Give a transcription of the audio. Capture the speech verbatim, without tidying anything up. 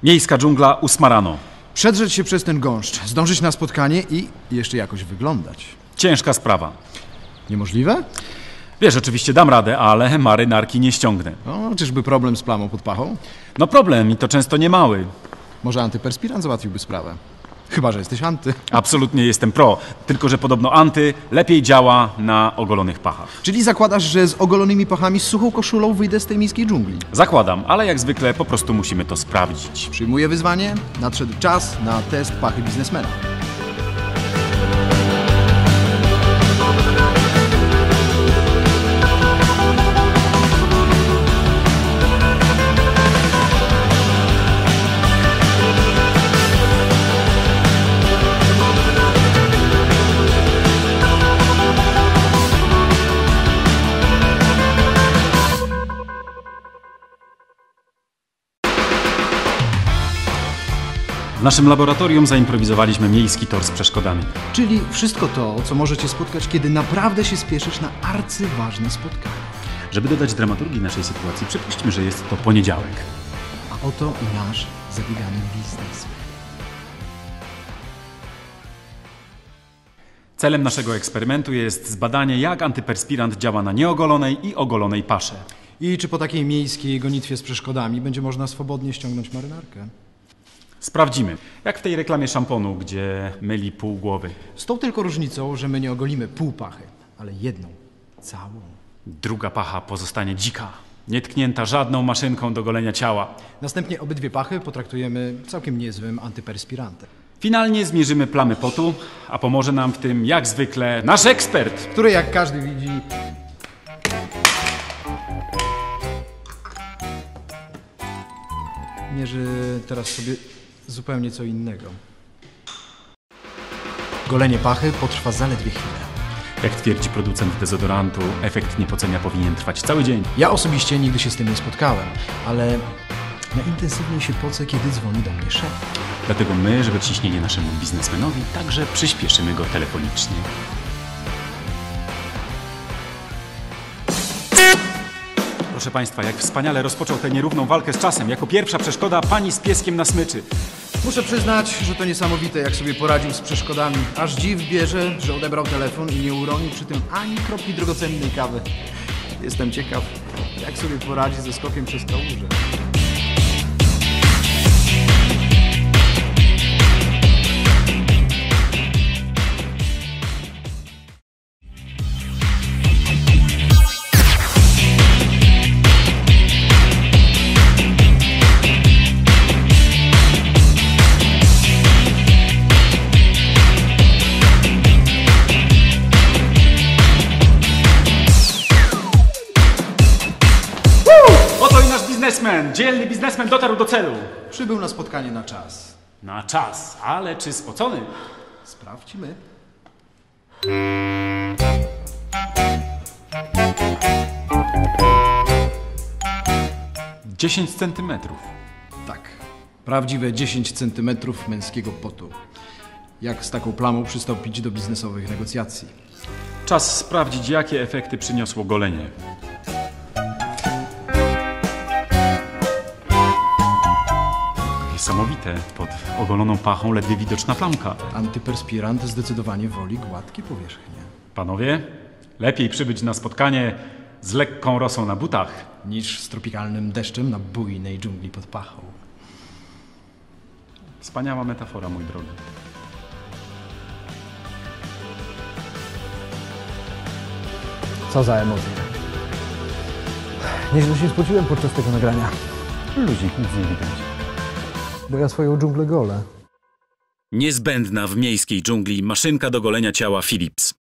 Miejska dżungla, ósma rano. Przedrzeć się przez ten gąszcz, zdążyć na spotkanie i jeszcze jakoś wyglądać. Ciężka sprawa. Niemożliwe? Wiesz, oczywiście dam radę, ale marynarki nie ściągnę. O, czyżby problem z plamą pod pachą? No problem i to często nie mały. Może antyperspirant załatwiłby sprawę. Chyba że jesteś anty. Absolutnie jestem pro, tylko że podobno anty lepiej działa na ogolonych pachach. Czyli zakładasz, że z ogolonymi pachami z suchą koszulą wyjdę z tej miejskiej dżungli? Zakładam, ale jak zwykle po prostu musimy to sprawdzić. Przyjmuję wyzwanie. Nadszedł czas na test pachy biznesmena. W naszym laboratorium zaimprowizowaliśmy miejski tor z przeszkodami. Czyli wszystko to, co możecie spotkać, kiedy naprawdę się spieszysz na arcyważne spotkanie. Żeby dodać dramaturgii naszej sytuacji, przypuśćmy, że jest to poniedziałek. A oto i nasz zabiegany biznes. Celem naszego eksperymentu jest zbadanie, jak antyperspirant działa na nieogolonej i ogolonej pasze. I czy po takiej miejskiej gonitwie z przeszkodami będzie można swobodnie ściągnąć marynarkę? Sprawdzimy, jak w tej reklamie szamponu, gdzie myli pół głowy. Z tą tylko różnicą, że my nie ogolimy pół pachy, ale jedną, całą. Druga pacha pozostanie dzika, nietknięta żadną maszynką do golenia ciała. Następnie obydwie pachy potraktujemy całkiem niezłym antyperspirantem. Finalnie zmierzymy plamy potu, a pomoże nam w tym, jak zwykle, nasz ekspert. Który, jak każdy widzi, mierzy teraz sobie zupełnie co innego. Golenie pachy potrwa zaledwie chwilę. Jak twierdzi producent dezodorantu, efekt niepocenia powinien trwać cały dzień. Ja osobiście nigdy się z tym nie spotkałem, ale najintensywniej się pocę, kiedy dzwoni do mnie szef. Dlatego my, żeby ciśnienie naszemu biznesmenowi, także przyspieszymy go telefonicznie. Proszę Państwa, jak wspaniale rozpoczął tę nierówną walkę z czasem. Jako pierwsza przeszkoda pani z pieskiem na smyczy. Muszę przyznać, że to niesamowite, jak sobie poradził z przeszkodami. Aż dziw bierze, że odebrał telefon i nie uronił przy tym ani kropli drogocennej kawy. Jestem ciekaw, jak sobie poradzi ze skokiem przez kałużę. Biznesmen, dzielny biznesmen dotarł do celu. Przybył na spotkanie na czas. Na czas, ale czy spocony? Sprawdźmy. dziesięć centymetrów. Tak, prawdziwe dziesięć centymetrów męskiego potu. Jak z taką plamą przystąpić do biznesowych negocjacji? Czas sprawdzić, jakie efekty przyniosło golenie. Niesamowite, pod ogoloną pachą ledwie widoczna plamka. Antyperspirant zdecydowanie woli gładkie powierzchnie. Panowie, lepiej przybyć na spotkanie z lekką rosą na butach, niż z tropikalnym deszczem na bujnej dżungli pod pachą. Wspaniała metafora, mój drogi. Co za emocje. Nieźle się spociłem podczas tego nagrania. Luzik, nic nie widać. Bo ja swoją dżunglę golę. Niezbędna w miejskiej dżungli maszynka do golenia ciała Philips.